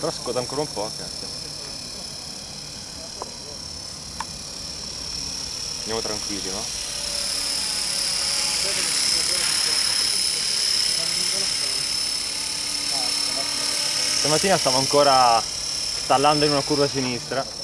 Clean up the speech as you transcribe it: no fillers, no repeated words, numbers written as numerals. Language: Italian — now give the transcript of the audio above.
Però scoda ancora un po', cazzo. Andiamo tranquilli, no? Stamattina stavo ancora stallando in una curva a sinistra.